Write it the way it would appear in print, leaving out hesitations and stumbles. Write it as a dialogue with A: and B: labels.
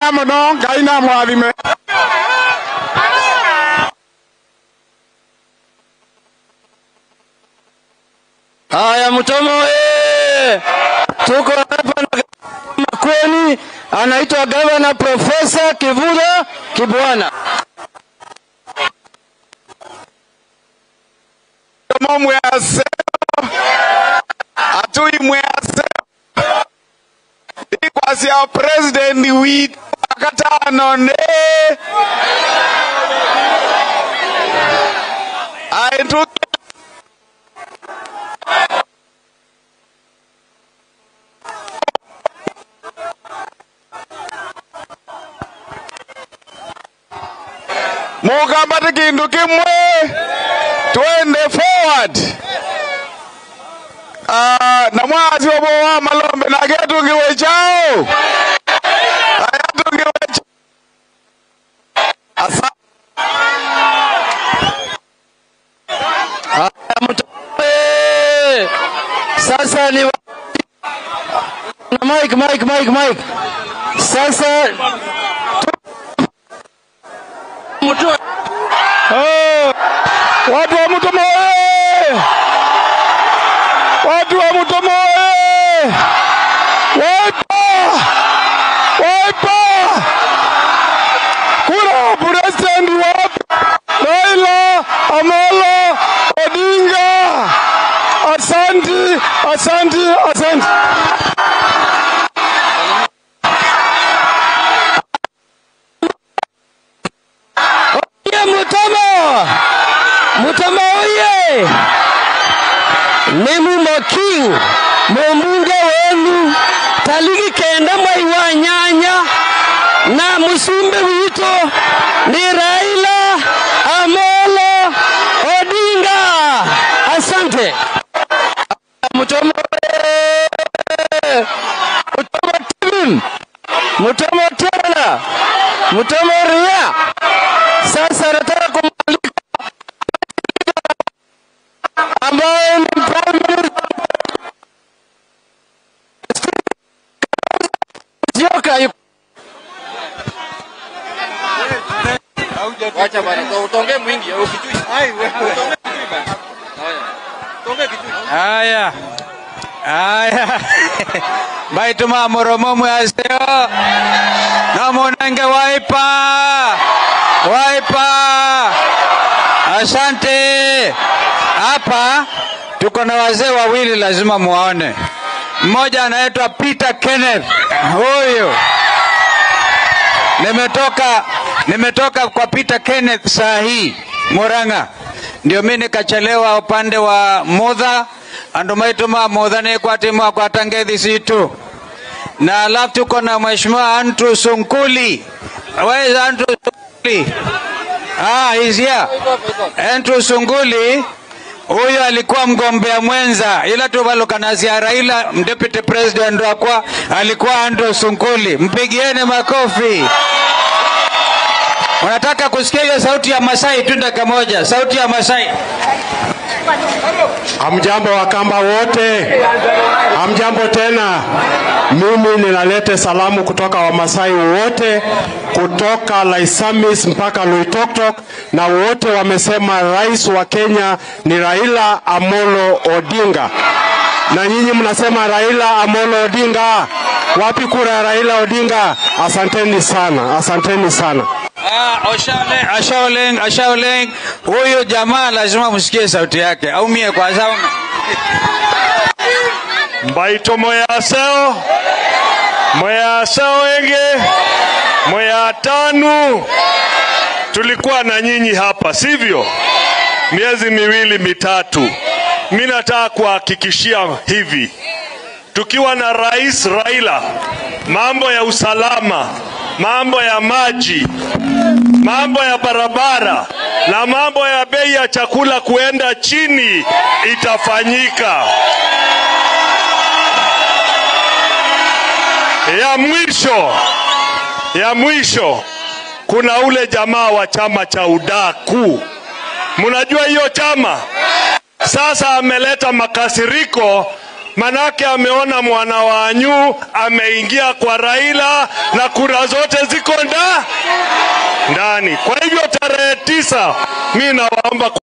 A: Monong kaina mwathime.
B: Haya Mutomo tuko hapa na Makueni, anaitwa Governor Professor 𝗓𝗲𝗢𝗎𝗓.
A: Mwase atui mwase ikwasi ya president wit akatano ne aitu mugambate kindu kimwe twende forward. Na mwazi wa boa malombe na getu ngiwe chao. Ayatu ngiwe chao. Asa.
B: Sasa ni Mike. Sasa
A: watu wa Mutomo watu wa Mutomo waipa kura president wa Raila Amolo Odinga. Asante.
B: Mutomo oye! Nemu Moking, mbunge wenu, taliki kenda mwaiwa nyanya, na musumbe wito ni Raila Amolo Odinga. Asante. Mutomo Tim, Mutomo tena, Mutomo ria. Sasa nataka kumaliza ambaye ni prime minister
C: wacha bana utonge mwingi ukijui
D: haya baituma moromo mwaseo na monange waipa asante. Hapa tuko na wazee wawili lazima muone. Mmoja anaitwa Peter Kenneth. Huyo nimetoka kwa Peter Kenneth saa hii Murang'a. Ndio mimi nikachelewa upande wa Modha andomaituma Modha ne kwa timu kwa Tangethi situ. Na alafu tuko na Mheshimiwa Andrew Sunkuli. Where is Andrew Sunkuli? He's here. Andrew Sunkuli huyo alikuwa mgombea mwenza ila tu balokanazia Raila deputy president wakwa alikuwa Andrew Sunkuli. Mpigieni makofi. Unataka kusikia hiyo sauti ya Masai tu dakika moja. Sauti ya Masai.
E: Hamjambo Wakamba wote. Hamjambo tena. Mimi ninalete salamu kutoka Wamasai wote, kutoka Laisamis mpaka Loitoktok, na wote wamesema rais wa Kenya ni Raila Amolo Odinga. Na nyinyi mnasema Raila Amolo Odinga. Wapi kura ya Raila Odinga? Asanteni sana.
D: Ashaoleng. Huyo jamaa lazima msikie sauti yake. Au mie kwa sababu
E: Mbaito moyaseo enge moyatanu. Tulikuwa na nyinyi hapa, sivyo? Miezi miwili mitatu. Mimi nataka kuhakikishia hivi. Tukiwa na Rais Raila, mambo ya usalama, mambo ya maji, mambo ya barabara na mambo ya bei ya chakula kuenda chini itafanyika. Ya mwisho kuna ule jamaa wa chama cha udaku. Mnajua hiyo chama? Sasa ameleta makasiriko manake ameona mwana wanyu ameingia kwa Raila na kura zote ziko ndani. Kwa hivyo tarehe 9 mimi nawaomba